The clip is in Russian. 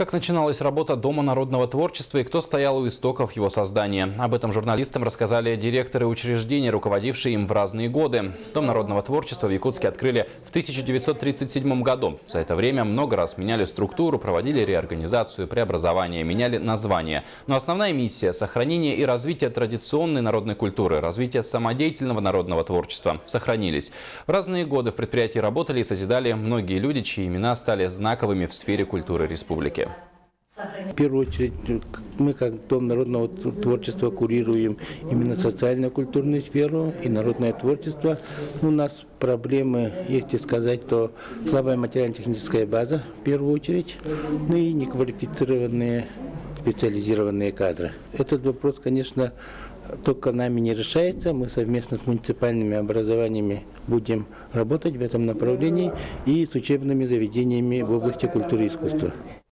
Как начиналась работа Дома народного творчества и кто стоял у истоков его создания? Об этом журналистам рассказали директоры учреждений, руководившие им в разные годы. Дом народного творчества в Якутске открыли в 1937 году. За это время много раз меняли структуру, проводили реорганизацию, преобразование, меняли название. Но основная миссия – сохранение и развитие традиционной народной культуры, развитие самодеятельного народного творчества – сохранились. В разные годы в предприятии работали и созидали многие люди, чьи имена стали знаковыми в сфере культуры республики. В первую очередь, мы как Дом народного творчества курируем именно социально-культурную сферу и народное творчество. У нас проблемы, если сказать, то слабая материально-техническая база в первую очередь, ну и неквалифицированные специализированные кадры. Этот вопрос, конечно, только нами не решается. Мы совместно с муниципальными образованиями будем работать в этом направлении и с учебными заведениями в области культуры и искусства.